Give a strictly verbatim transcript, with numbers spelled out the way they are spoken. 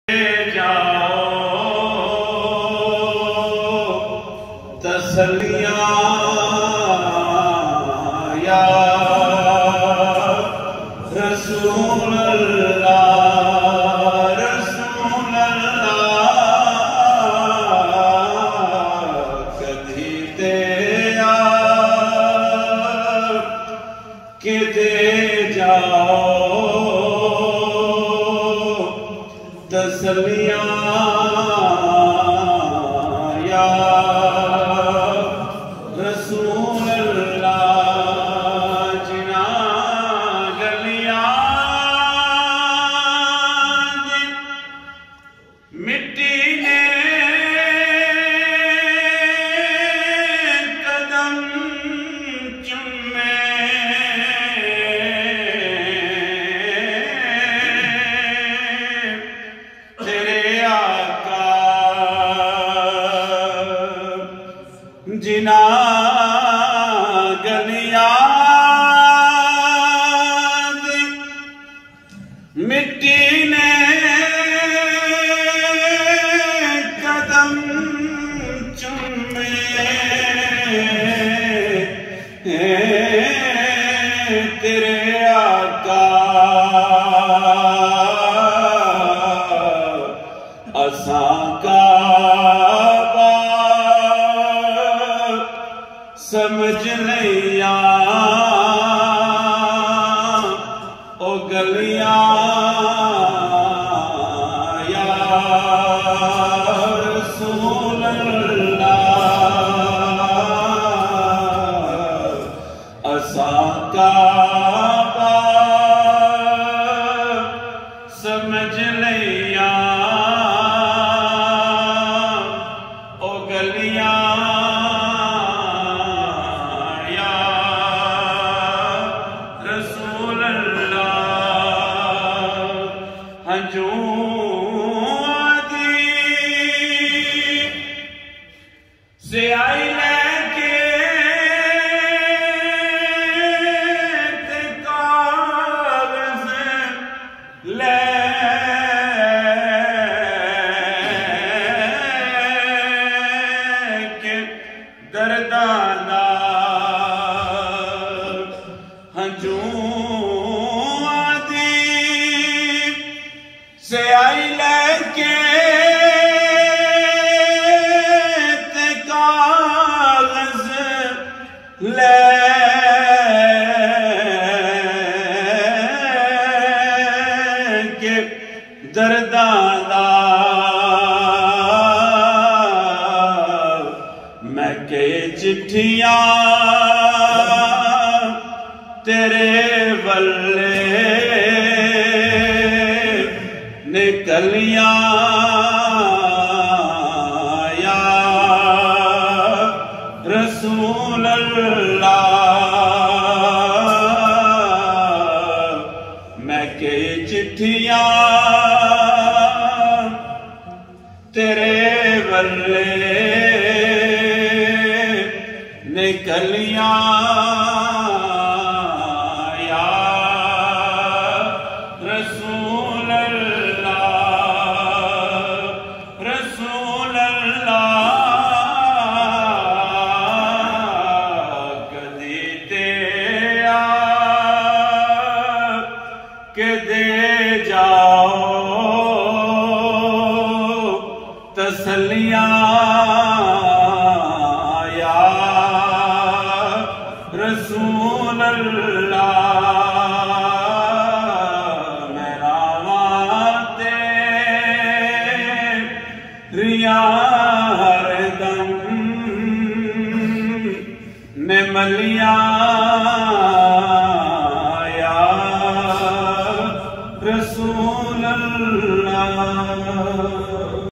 तसलियां या रसूल अल्लाह रसूल अल्लाह कदी ते यार के दे जाओ तसलियां या रसूल अल्लाह जिना गलियां मिट्टी ने कदम चुमे तेरे आका जिना गलियां मिट्टी ने कदम चुमे तेरे आका असां काबा समझ लिया ओ गलियां या रसूल अल्लाह असां काबा समझ लिया ओ गलियां से आई लेके ते कागज लेके दर्दाना हजूं आदि से आई लेके लेके दर्दाना मैं के चिट्ठियां तेरे बल्ले निकलियां या रसूल अल्लाह मैं के चिट्ठियां तेरे बल्ले निकलियां या रसूल अल्लाह रसूल अल्लाह कदी ते यार के दे जाओ तसलियां या रसूल अल्लाह मेरा वाते रिया हरदम ने मलिया